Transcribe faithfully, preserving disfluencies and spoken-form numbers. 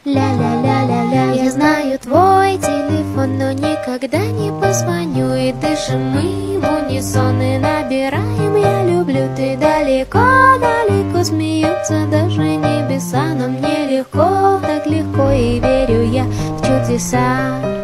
Ля-ля-ля-ля-ля. Я знаю твой телефон, но никогда не позвоню. И дышим мы в унисон и набираем «Я люблю». Ты далеко-далеко, смеются даже небеса. Но мне легко, так легко, и верю я в чудеса.